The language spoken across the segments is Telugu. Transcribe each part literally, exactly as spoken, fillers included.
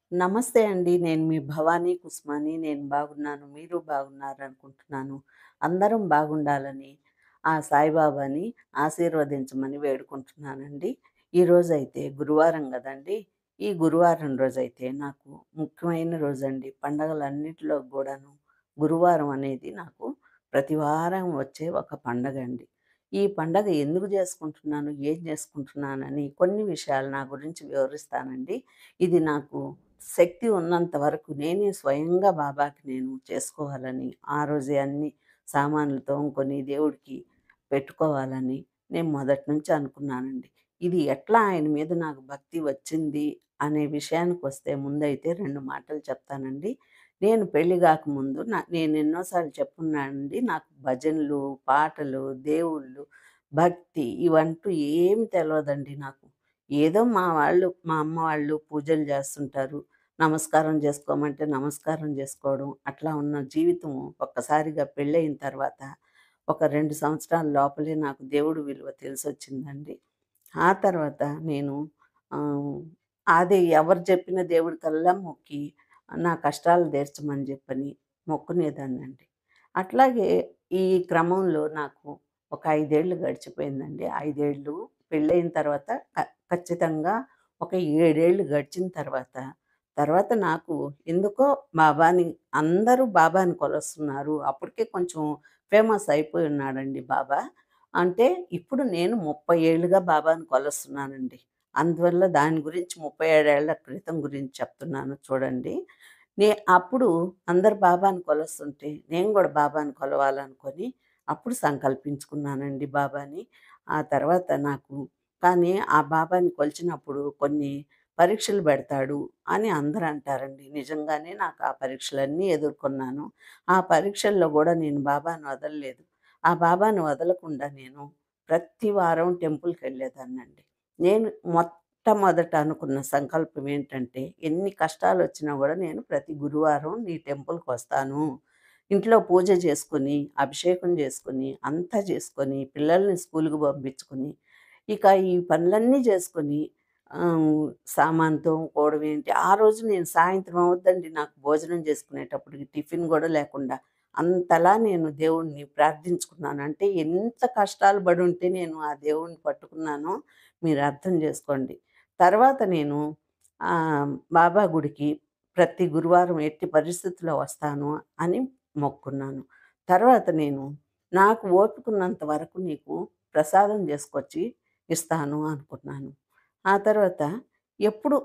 నమస్తే అండి. నేను మీ భవానీ కుస్మాని. నేను బాగున్నాను. మీరు బాగున్నారనుకుంటున్నాను. అందరం బాగుండాలని ఆ సాయిబాబాని ఆశీర్వదించమని వేడుకుంటున్నానండి. ఈరోజైతే గురువారం గదండీ! ఈ గురువారం రోజైతే నాకు ముఖ్యమైన రోజండి. పండగలన్నిటిలో గూడాను గురువారం అనేది నాకు ప్రతి వారం వచ్చే ఒక పండగండి. ఈ పండగ ఎందుకు జేసుకుంటున్నాను, ఏం జేసుకుంటున్నానని కొన్ని విషయాలు నా గురించి వివరిస్తానండి. ఇది నాకు శక్తి ఉన్నంత వరకు నేనే స్వయంగా బాబాకి నేను చేసుకోవాలని, ఆ రోజే అన్ని సామాన్లు తోముకొని దేవుడికి పెట్టుకోవాలని నేను మొదటి నుంచి అనుకున్నానండి. ఇది ఎట్లా ఆయన మీద నాకు భక్తి వచ్చింది అనే విషయానికొస్తే ముందైతే రెండు మాటలు చెప్తానండి. నేను పెళ్లి గాకముందు నా నేను ఎన్నో సార్లు చెప్పున్నానండి. నాకు భజనలు, పాటలు, దేవుళ్ళు, భక్తి ఇవంటూ ఏమి తెలవదండి నాకు. ఏదో మా వాళ్ళు, మా అమ్మ వాళ్ళు పూజలు జేస్తుంటారు. నమస్కారం జేసుకోమంటే నమస్కారం జేసుకోవడం. అట్లా ఉన్న జీవితం ఒక్కసారిగా పెళ్ళయిన తర్వాత ఒక రెండు సంవత్సరాల లోపలే నాకు దేవుడి విలువ తెలిసొచ్చిందండి. ఆ తర్వాత నేను ఆహ్, అది ఎవరు చెప్పిన దేవుడికల్లా మొక్కి నా కష్టాలు తీర్చమని జెప్పని మొక్కునేదాన్నండి. అట్లాగే ఈ క్రమంలో నాకు ఒక ఐదు ఏళ్ళు గడిచిపోయిందండి. ఐదు ఏళ్ళు పెళ్ళయిన తర్వాత క ఖచ్చితంగా ఒక ఏడు ఏళ్ళు గడిచిన తర్వాత, తర్వాత నాకు ఎందుకో బాబాని అందరూ బాబాని కొలుస్తున్నారు. అప్పటికే కొంచెం ఫేమస్ అయిపోయి ఉన్నాడండి బాబా. అంటే ఇప్పుడు నేను ముప్పై ఏళ్లుగా బాబాని కొలుస్తున్నానండి. అందువల్ల దాని గురించి ముప్పై ఏడు ఏళ్ల క్రితం గురించి చెప్తున్నాను చూడండి. నే అప్పుడు అందరు బాబాని కొలుస్తుంటే నేను గూడా బాబాని కొలవాలనుకొని అప్పుడు సంకల్పించుకున్నానండి బాబాని. ఆ తర్వాత నాకు కానీ ఆ బాబాని కొలిచినప్పుడు కొన్ని పరీక్షలు పెడతాడు అని అందరూ అంటారండి. నిజంగానే నాకు ఆ పరీక్షలన్నీ ఎదుర్కొన్నాను. ఆ పరీక్షల్లో గూడా నేను బాబాని వదలలేదు. ఆ బాబాని వదలకుండా నేను ప్రతి వారం టెంపుల్‌కెళ్ళేదాన్నండి. నేను మొట్టమొదట అనుకున్న సంకల్పం ఏంటంటే, ఎన్ని కష్టాలొచ్చినా గూడా నేను ప్రతి గురువారం నీ టెంపుల్‌కొస్తాను. ఇంట్లో పూజ చేసుకొని, అభిషేకం చేసుకొని, అంతా చేసుకొని, పిల్లల్ని స్కూలుకి పంపించుకొని, ఇక ఈ పనులన్నీ చేసుకొని ఆహ్, సామాను తోముకోవడం ఏంటి, ఆ రోజు నేను సాయంత్రం అవుద్దండి నాకు భోజనం చేసుకునేటప్పటికి టిఫిన్ గూడా లేకుండా. అంతలా నేను దేవుడిని ప్రార్థించుకున్నాను. అంటే ఎంత కష్టాలు పడుంటే నేను ఆ దేవుడిని పట్టుకున్నానో మీరు అర్థం చేసుకోండి. తర్వాత నేను ఆహ్, బాబా గుడికి ప్రతి గురువారం ఎట్టి పరిస్థితిలో వస్తాను అని మొక్కుకున్నాను. తర్వాత నేను నాకు ఓపికున్నంత వరకు నీకు ప్రసాదం చేసుకొచ్చి ఇస్తాను అనుకున్నాను. ఆ తర్వాత ఎప్పుడు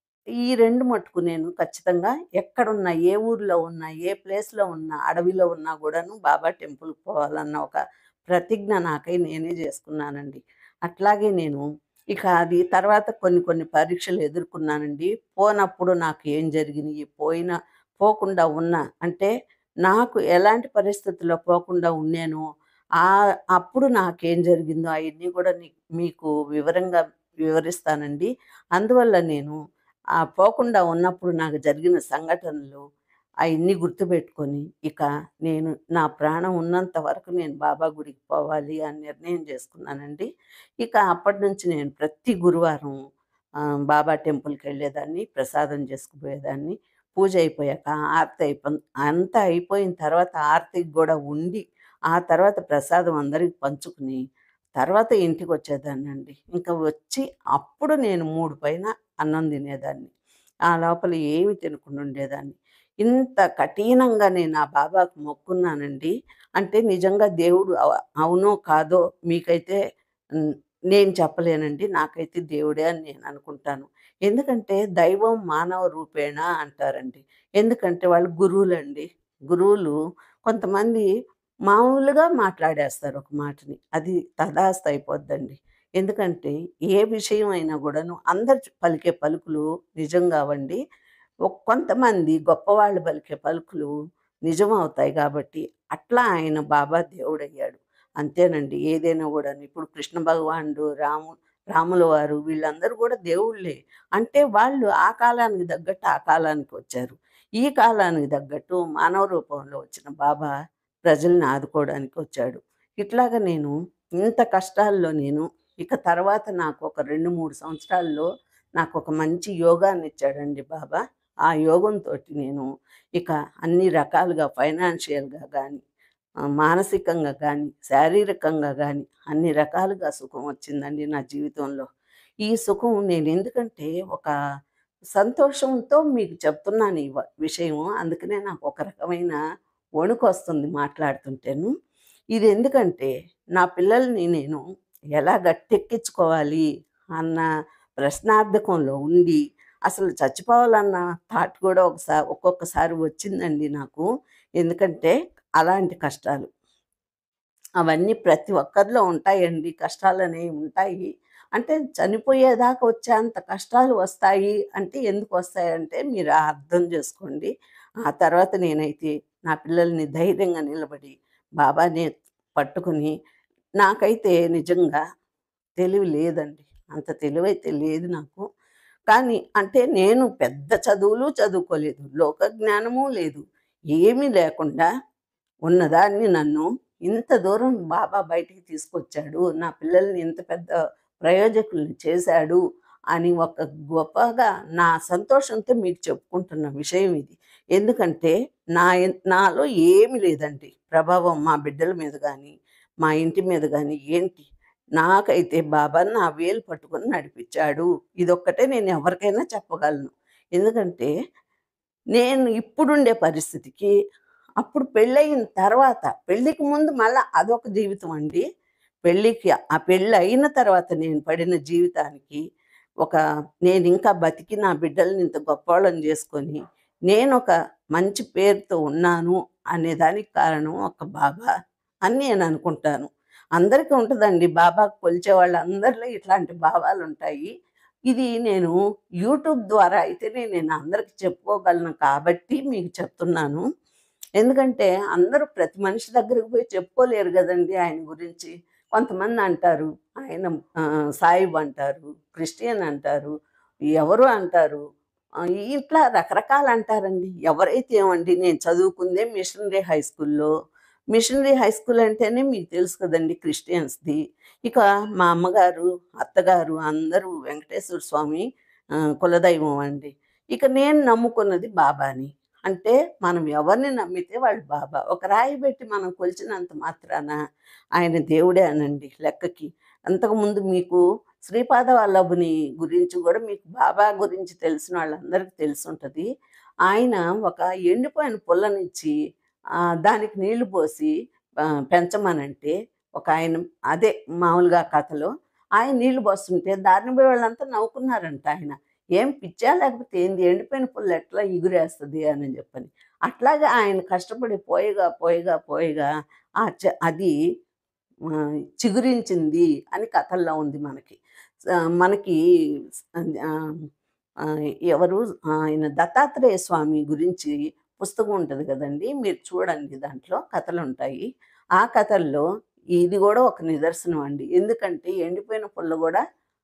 ఈ రెండు మట్టుకు నేను ఖచ్చితంగా ఎక్కడున్నా, ఏ ఊర్లో ఉన్నా, ఏ ప్లేస్‌లో ఉన్నా, అడవిలో ఉన్నా గూడాను బాబా టెంపుల్‌కి పోవాలన్న ఒక ప్రతిజ్ఞ నాకై నేనే జేసుకున్నానండి. అట్లాగే నేను ఇక అది తర్వాత కొన్ని కొన్ని పరీక్షలు ఎదుర్కొన్నానండి. పోనప్పుడు నాకు ఏం జరిగినియి, పోయిన పోకుండా ఉన్నా అంటే నాకు ఎలాంటి పరిస్థితుల్లో పోకుండా ఉన్నానో, ఆహ్, అప్పుడు నాకేం జరిగిందో అయన్నీ గూడా నీ మీకు వివరంగా వివరిస్తానండి. అందువల్ల నేను ఆ పోకుండా ఉన్నప్పుడు నాకు జరిగిన సంఘటనలు అయన్నీ గుర్తుపెట్టుకొని, ఇక నేను నా ప్రాణం ఉన్నంత వరకు నేను బాబా గుడికి పోవాలి అని నిర్ణయం చేసుకున్నానండి. ఇక అప్పటినుంచి నేను ప్రతి గురువారం ఆహ్, బాబా టెంపుల్‌కెళ్ళేదాన్ని, ప్రసాదం చేసుకుపోయేదాన్ని. పూజ అయిపోయాక ఆరతి అయిపోన్ అంతా అయిపోయిన తర్వాత ఆరతికి గూడా ఉండి, ఆ తర్వాత ప్రసాదం అందరికి పంచుకుని, తర్వాత ఇంటికొచ్చేదాన్నండి. ఇంక వచ్చి అప్పుడు నేను మూడు పైన అన్నం తినేదాన్ని. ఆ లోపల ఏమి తినకుండా ఉండేదాన్ని. ఇంత కఠినంగా నేను ఆ బాబాకు మొక్కున్నానండి. అంటే నిజంగా దేవుడు అవ అవునో కాదో మీకైతే హ్మ్, నేను చెప్పలేనండి. నాకైతే దేవుడే అని నేను అనుకుంటాను. ఎందుకంటే దైవం మానవ రూపేణ అంటారండి. ఎందుకంటే వాళ్ళు గురువులండి. గురువులు కొంతమంది మామూలుగా మాట్లాడేస్తారు ఒక మాటని. అది తదాస్తు అయిపోద్దండి. ఎందుకంటే ఏ విషయం అయినా గూడాను అందరు చ్ పలికే పలుకులు నిజం గావండి. ఒక్ కొంతమంది గొప్పవాళ్ళు పలికే పలుకులు నిజమవుతాయి గాబట్టి, అట్లా ఆయన బాబా దేవుడయ్యాడు. అంతేనండి. ఏదైనా గూడాను. ఇప్పుడు కృష్ణ భగవానుడు, రాము రాముల వారు వీళ్ళందరూ గూడా దేవుళ్ళే. అంటే వాళ్ళు ఆ కాలానికి తగ్గట్టు ఆ కాలానికి వచ్చారు. ఈ కాలానికి తగ్గట్టు మానవ రూపంలో వచ్చిన బాబా ప్రజల్ని ఆదుకోవడానికి వచ్చాడు. ఇట్లాగ నేను ఇంత కష్టాల్లో నేను ఇక తర్వాత నాకు ఒక రెండు, మూడు సంవత్సరాల్లో నాకొక మంచి యోగాన్నిచ్చాడండి బాబా. ఆ యోగంతోటి నేను ఇక అన్ని రకాలుగా ఫైనాన్షియల్‌గా గానీ, ఆహ్, మానసికంగా గానీ, శారీరకంగా గానీ అన్ని రకాలుగా సుఖం వచ్చిందండి నా జీవితంలో. ఈ సుఖం నేనెందుకంటే ఒక సంతోషంతో మీకు చెప్తున్నాను ఈ వ విషయం. అందుకనే నాకు ఒక రకమైన వణుకొస్తుంది మాట్లాడుతుంటేను. ఇదెందుకంటే నా పిల్లల్ని నేను ఎలా గట్టెక్కించుకోవాలి అన్న ప్రశ్నార్థకంలో ఉండి, అసలు చచ్చిపోవాలన్న థాట్ కూడా ఒకసా ఒక్కొక్కసారి వచ్చిందండి నాకు. ఎందుకంటే అలాంటి కష్టాలు. అవన్నీ ప్రతి ఒక్కరిలో ఉంటాయండి. కష్టాలనేవి ఉంటాయి. అంటే చనిపోయేదాకా వచ్చేంత కష్టాలు వస్తాయి అంటే ఎందుకొస్తాయంటే మీరు అర్థం చేసుకోండి. ఆ తర్వాత నేనైతే నా పిల్లల్ని ధైర్యంగా నిలబడి బాబాని పట్టుకొని నాకైతే నిజంగా తెలివి లేదండి. అంత తెలివైతే లేదు నాకు. కానీ అంటే నేను పెద్ద చదువులు చదువుకోలేదు. లోక జ్ఞానము లేదు. ఏమీ లేకుండా ఉన్నదాన్ని నన్ను ఇంత దూరం బాబా బయటికి తీసుకొచ్చాడు. నా పిల్లల్ని ఇంత పెద్ద ప్రయోజకుల్ని చేశాడు అని ఒక గొప్పగా నా సంతోషంతో మీకు చెప్పుకుంటున్న విషయం ఇది. ఎందుకంటే నా ఎన్ నాలో ఏమి లేదండి ప్రభావం మా బిడ్డల మీద గానీ, మా ఇంటి మీద గానీ ఏంటి. నాకైతే బాబా నా వేలు పట్టుకొని నడిపిచ్చాడు. ఇదొక్కటే నేను ఎవరికైనా చెప్పగలను. ఎందుకంటే నేను ఇప్పుడుండే పరిస్థితికి, అప్పుడు పెళ్ళయిన తర్వాత, పెళ్ళికి ముందు మళ్ళా అదొక జీవితం అండి. పెళ్ళికి ఆ పెళ్ళయిన తర్వాత నేను పడిన జీవితానికి, ఒక నేనింకా బతికి నా బిడ్డల్ని ఇంత గొప్పోళ్ళని జేసుకొని, నేనొక మంచి పేరుతో ఉన్నాను అనేదానికి కారణం ఒక బాబా అని నేననుకుంటాను. అందరికీ ఉంటదండి. బాబాకు కొలిచే వాళ్ళందరిలో ఇట్లాంటి భావాలుంటాయి. ఇది నేను యూట్యూబ్ ద్వారా అయితేనే నేను అందరికి చెప్పుకోగలను కాబట్టి మీకు చెప్తున్నాను. ఎందుకంటే అందరూ ప్రతి మనిషి దగ్గరికి పోయి చెప్పుకోలేరు గదండీ ఆయన గురించి. కొంతమంది అంటారు ఆయన ఆహ్, సాయిబ్ అంటారు, క్రిస్టియన్ అంటారు, ఎవరో అంటారు. ఆహ్, ఇట్లా రకరకాలు అంటారండి. ఎవరైతే ఏమండి నేను చదువుకుందే మిషనరీ హై స్కూల్‌లో. మిషనరీ హై స్కూల్ అంటేనే మీకు తెలుసు కదండీ క్రిస్టియన్స్‌ది. ఇక మా అమ్మగారు, అత్తగారు అందరూ వెంకటేశ్వర స్వామి ఆహ్, కులదైవం అండి. ఇక నేను నమ్ముకున్నది బాబాని. అంటే మనం ఎవరిని నమ్మితే వాళ్ళు బాబా. ఒక రాయి పెట్టి మనం కొలిచినంత మాత్రాన ఆయన దేవుడే అనండి లెక్కకి. అంతకుముందు మీకు శ్రీపాద వల్లభుని గురించి గూడా మీకు బాబా గురించి తెలిసిన వాళ్ళందరికీ తెలిసుంటది. ఆయన ఒక ఎండిపోయిన పుల్లనిచ్చి ఆహ్, దానికి నీళ్లు పోసి ఆహ్, పెంచమనంటే ఒకాయన అదే మామూలుగా కథలో ఆయన నీళ్లు పోస్తుంటే దారిన పోయేవాళ్ళంతా నవ్వుకున్నారంట ఆయన. "ఏం పిచ్చా లేకపోతే ఏంది ఎండిపోయిన పుల్ల ఎట్లా ఎగురేస్తది" అని చెప్పని. అట్లాగే ఆయన కష్టపడి పోయగా, పోయగా, పోయగా ఆ చ అది ఆహ్, చిగురించింది అని కథల్లో ఉంది మనకి. స మనకి ఆహ్, ఆహ్, ఎవరు ఆయన దత్తాత్రేయ స్వామి గురించి పుస్తకం ఉంటది గదండీ! మీరు చూడండి దాంట్లో కథలుంటాయి. ఆ కథల్లో ఇది గూడా ఒక నిదర్శనం అండి. ఎందుకంటే ఎండిపోయిన పుల్ల గూడా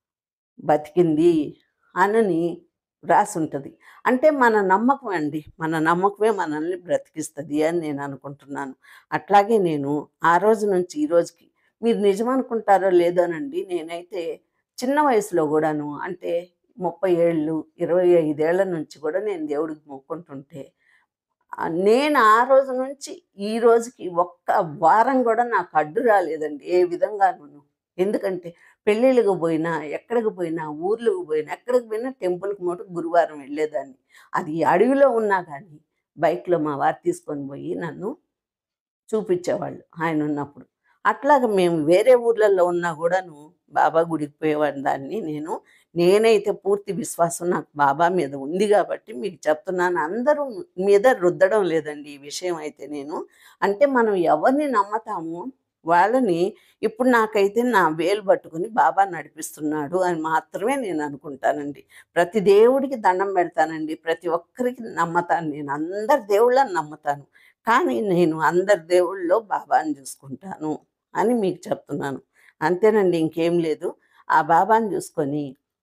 బతికింది అనని రాసుంటది. అంటే మన నమ్మకం అండి. మన నమ్మకమే మనల్ని బ్రతికిస్తది అని నేను అనుకుంటున్నాను. అట్లాగే నేను ఆ రోజు నుంచి ఈ రోజుకి మీరు నిజమనుకుంటారో లేదోనండి. నేనైతే చిన్న వయసులో గూడాను అంటే ముప్పై ఏళ్ళు, ఇరవై ఐదు ఏళ్ల నుంచి గూడా నేను దేవుడికి మొక్కుంటుంటే ఆహ్, నేను ఆ రోజు నుంచి ఈ రోజుకి ఒక్క వారం గూడా నాకు అడ్డు రాలేదండి ఏ విధంగానును. ఎందుకంటే పెళ్ళిళ్ళకి బోయినా, ఎక్కడికి పోయినా, ఊర్లకు పోయినా, ఎక్కడికి పోయినా టెంపుల్‌కి మటుకు గురువారం వెళ్ళేదాన్ని. అది అడవిలో ఉన్నా గానీ, బైక్‌లో మా వారు తీసుకొని బోయి నన్ను చూపిచ్చేవాళ్ళు ఆయనున్నప్పుడు. అట్లాగా మేము వేరే ఊర్లలో ఉన్నా గూడాను బాబా గుడికి పోయేవాడిని దాన్ని నేను. నేనైతే పూర్తి విశ్వాసం నాకు బాబా మీద ఉంది గాబట్టి మీకు చెప్తున్నాను. అందరూ మీద రుద్దడం లేదండి ఈ విషయం అయితే నేను. అంటే మనం ఎవరిని నమ్మతామో వాళ్ళని ఇప్పుడు నాకైతే నా వేలు పట్టుకొని బాబా నడిపిస్తున్నాడు అని మాత్రమే నేను అనుకుంటానండి. ప్రతి దేవుడికి దండం పెడతానండి. ప్రతి ఒక్కరికి నమ్మతాను నేను. అందరి దేవుళ్ళని నమ్ముతాను. కానీ నేను అందరి దేవుళ్ళలో బాబాని చూసుకుంటాను అని మీకు చెప్తున్నాను. అంతేనండి ఇంకేం లేదు. ఆ బాబాని చూసుకొని,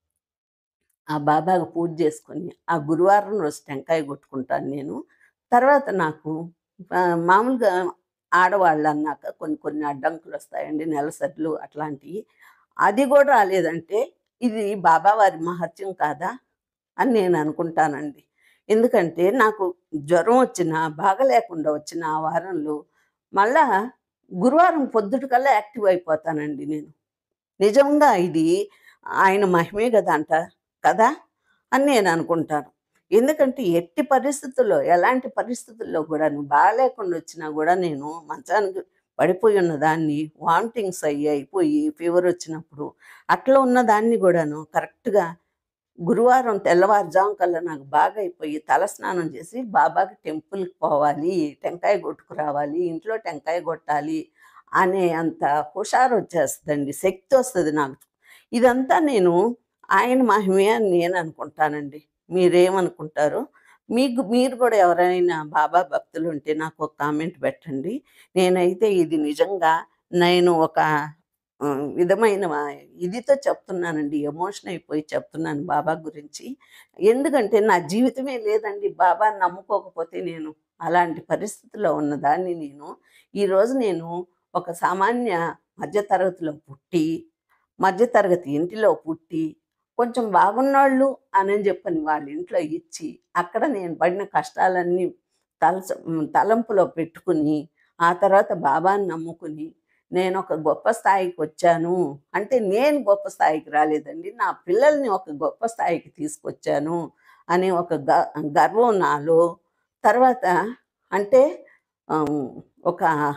ఆ బాబాకి పూజ చేసుకొని, ఆ గురువారం రోజు టెంకాయ కొట్టుకుంటాను నేను. తర్వాత నాకు ఆహ్, మామూలుగా ఆడవాళ్ళన్నాక కొన్ని కొన్ని అడ్డంకులొస్తాయండి. నెలసర్లు అట్లాంటియి. అది గూడా రాలేదంటే ఇది బాబా వారి మహత్యం కాదా అని నేను అనుకుంటానండి. ఎందుకంటే నాకు జ్వరం వచ్చినా, బాగాలేకుండా వచ్చిన ఆ వారంలో మళ్ళా గురువారం పొద్దుటికల్లా యాక్టివ్ అయిపోతానండి నేను. నిజంగా ఇది ఆయన మహిమే గదంట కదా! అని నేననుకుంటాను. ఎందుకంటే ఎట్టి పరిస్థితుల్లో, ఎలాంటి పరిస్థితుల్లో గూడాను బాలేకుండా వచ్చినా గూడా నేను మంచానికి పడిపోయి ఉన్నదాన్ని వామిటింగ్స్ అయ్యి అయిపోయి ఫీవరొచ్చినప్పుడు అట్లా ఉన్నదాన్ని గూడాను కరెక్ట్‌గా గురువారం తెల్లవారుజాము కల్లా నాకు బాగయిపోయి తలస్నానం చేసి బాబాకి టెంపుల్‌కి పోవాలి, టెంకాయ కొట్టుకురావాలి, ఇంట్లో టెంకాయ కొట్టాలి అనే అంత హుషారొచ్చేస్తదండి. శక్తొస్తది నాకు. ఇదంతా నేను ఆయన మహిమే అని నేననుకుంటానండి. మీరేమనుకుంటారో? మీకు మీరు కూడా ఎవరైనా బాబా భక్తులుంటే నాకొక కామెంట్ పెట్టండి. నేనైతే ఇది నిజంగా నేను ఒక ఆహ్, విధమైన వ ఇదితో చెప్తున్నానండి. ఎమోషన్ అయిపోయి చెప్తున్నాను బాబా గురించి. ఎందుకంటే నా జీవితమే లేదండి బాబాని నమ్ముకోకపోతే నేను. అలాంటి పరిస్థితిలో ఉన్నదాన్ని నేను. ఈరోజు నేను ఒక సామాన్య మధ్య తరగతిలో పుట్టి, మధ్య తరగతి ఇంటిలో పుట్టి, కొంచెం బాగున్నోళ్ళు అనని చెప్పని వాళ్ళ ఇంట్లో ఇచ్చి, అక్కడ నేను పడిన కష్టాలన్నీ తలచ హ్మ్, తలంపులో పెట్టుకుని, ఆ తర్వాత బాబాని నమ్ముకుని నేనొక గొప్ప స్థాయికొచ్చాను. అంటే నేను గొప్ప స్థాయికి రాలేదండి. నా పిల్లల్ని ఒక గొప్ప స్థాయికి తీసుకొచ్చాను అనే ఒక గ గర్వం నాలో. తర్వాత అంటే ఆహ్, ఒక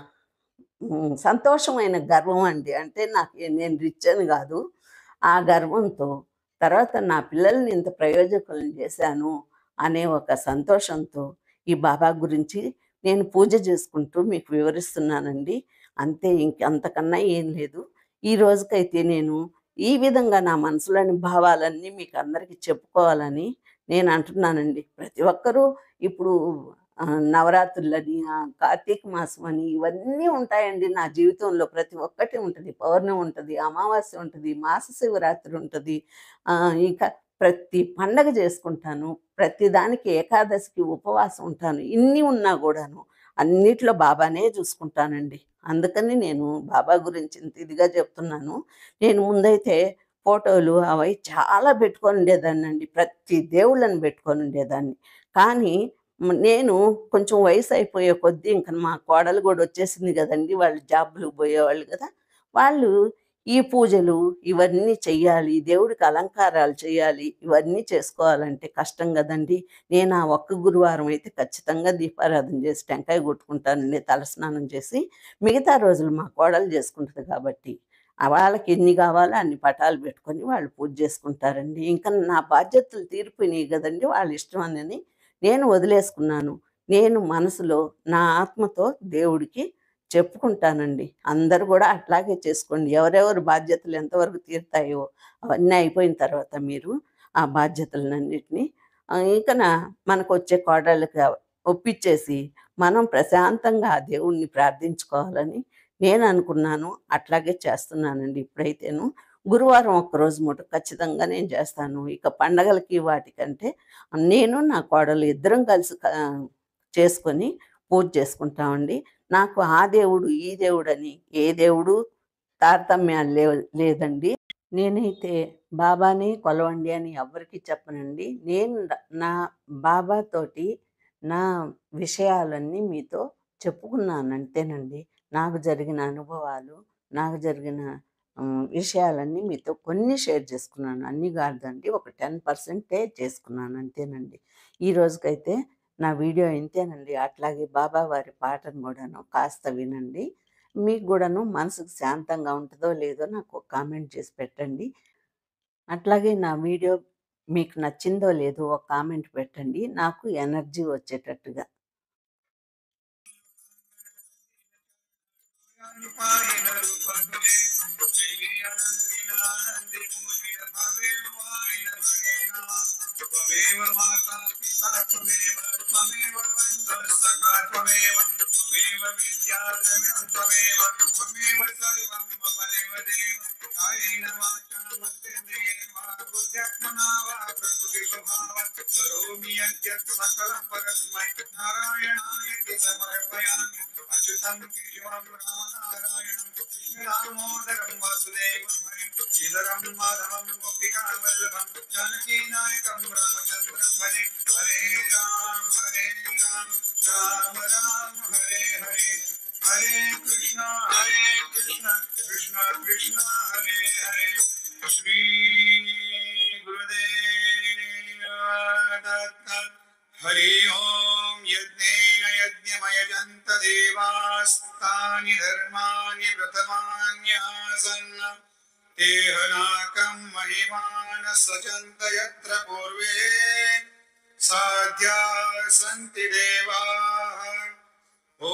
హ్మ్. సంతోషమైన గర్వం అండి. అంటే నాకు నేను రిచ్ అని గాదు. ఆ గర్వంతో తర్వాత నా పిల్లల్ని ఇంత ప్రయోజకులను చేశాను అనే ఒక సంతోషంతో ఈ బాబా గురించి నేను పూజ చేసుకుంటూ మీకు వివరిస్తున్నానండి. అంతే ఇంక అంతకన్నా ఏం లేదు. ఈ రోజుకైతే నేను ఈ విధంగా నా మనసులోని భావాలన్నీ మీకు అందరికీ చెప్పుకోవాలని నేను అంటున్నానండి. ప్రతి ఒక్కరూ ఇప్పుడు ఆహ్, నవరాత్రులని, ఆహ్, కార్తీక మాసం అని ఇవన్నీ ఉంటాయండి నా జీవితంలో. ప్రతి ఒక్కటి ఉంటది. పౌర్ణమి ఉంటది, అమావాస్య ఉంటది, మాస శివరాత్రి ఉంటది. ఆహ్, ఇంకా ప్రతి పండగ చేసుకుంటాను. ప్రతి దానికి ఏకాదశికి ఉపవాసం ఉంటాను. ఇన్ని ఉన్నా గూడాను అన్నిట్లో బాబానే చూసుకుంటానండి. అందుకని నేను బాబా గురించి ఇంత ఇదిగా చెప్తున్నాను. నేను ముందైతే ఫోటోలు అవి చాలా పెట్టుకొని ఉండేదాన్నండి. ప్రతి దేవుళ్ళని పెట్టుకొని ఉండేదాన్ని. కానీ హ్మ్. నేను కొంచెం వయసయిపోయే కొద్దీ ఇంక మా కోడలు గూడా వచ్చేసింది గదండీ! వాళ్ళు జాబులకు బోయేవాళ్ళు గదా! వాళ్ళు ఈ పూజలు ఇవన్నీ చెయ్యాలి, దేవుడికి అలంకారాలు చేయాలి, ఇవన్నీ చేసుకోవాలంటే కష్టం గదండీ! నేను ఆ ఒక్క గురువారం అయితే ఖచ్చితంగా దీపారాధన జేసి, టెంకాయ గొట్టుకుంటానండి తలస్నానం చేసి. మిగతా రోజులు మా కోడలు జేసుకుంటది కాబట్టి, ఆహ్, వాళ్ళకి ఎన్ని గావాలో అన్ని పటాలు బెట్టుకొని వాళ్ళు పూజ జేసుకుంటారండి. ఇంక నా బాధ్యతలు తీరిపోయినియి గదండీ! వాళ్ళ ఇష్టం అనని నేను వదిలేసుకున్నాను. నేను మనసులో నా ఆత్మతో దేవుడికి చెప్పుకుంటానండి. అందరూ గూడా అట్లాగే చేసుకోండి. ఎవరెవరి బాధ్యతలు ఎంతవరకు తీరుతాయో అవన్నీ అయిపోయిన తర్వాత మీరు ఆ బాధ్యతలనన్నిటిని ఆహ్, ఇకన మనకొచ్చే కోడళ్ళకి ఒప్పిచ్చేసి మనం ప్రశాంతంగా ఆ దేవుడిని ప్రార్థించుకోవాలని నేననుకున్నాను. అట్లాగే చేస్తున్నానండి ఇప్పుడైతేను. గురువారం ఒక్కరోజు మటుకు ఖచ్చితంగా నేను చేస్తాను. ఇక పండగలకి వాటికంటే నేను నా కోడలు ఇద్దరం కలిసి క చేసుకొని పూజ చేసుకుంటామండి. నాకు ఆ దేవుడు, ఈ దేవుడని ఏ దేవుడు తారతమ్యాలు లేవు లేదండి. నేనైతే బాబాని కొలవండి అని ఎవ్వరికీ చెప్పనండి. నేను న నా బాబాతోటి నా విషయాలన్నీ మీతో చెప్పుకున్నాను అంతేనండి. నాకు జరిగిన అనుభవాలు, నాకు జరిగిన హ్మ్, విషయాలన్నీ మీతో కొన్ని షేర్ చేసుకున్నాను. అన్నీ కాదండి. ఒక పది శాతం చేసుకున్నాను అంతేనండి. ఈ రోజుకైతే నా వీడియో ఇంతేనండి. అట్లాగే బాబా వారి పాటను గూడాను కాస్త వినండి. మీకు గూడాను మనసుకు శాంతంగా ఉంటదో లేదో నాకు ఒక కామెంట్ చేసి పెట్టండి. అట్లాగే నా వీడియో మీకు నచ్చిందో లేదో ఒక కామెంట్ పెట్టండి. నాకు ఎనర్జీ వచ్చేటట్టుగా. त्वमेव माता पिता त्वमेव त्वमेव बन्धुः सखा त्वमेव त्वमेव विद्या त्वमेव त्वमेव सर्वं मम देवदेव कायेन वाचा मन्त्रेण वा बुद्ध्यात्मना वा प्रकृतिस्वभावात् करोमि यद्यत् सकलं परस्मै नारायणाय समर्पयामि अच्युतं केशवं रामनारायणं कृष्णदामोदरं वासुदेवं हरिं श्रीधरं माधवं गोपिकावल्लभं जानकीनायकं रामचन्द्रं भजे। हरे राम हरे राम राम राम हरे हरे हरे कृष्ण हरे कृष्ण कृष्ण कृष्ण हरे हरे श्री गुरुदेव दत्त हरि ओम यज्ञेन यज्ञमयजन्त देवास्तानि धर्माणि प्रथमान्यासन् तेहनाकं महिमान सचन्त यत्र पूर्वे साध्या सन्ति देवाः ॐ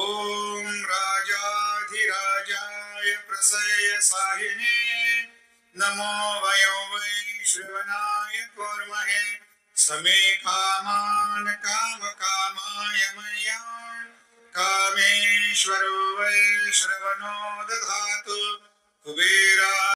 राजाधिराजाय प्रसय साहिने नमो वयो वै श्रवणाय कुर्महे समे कामान् कामकामाय मह्यान् कामेश्वरो वै श्रवणो दधातु कुबेरा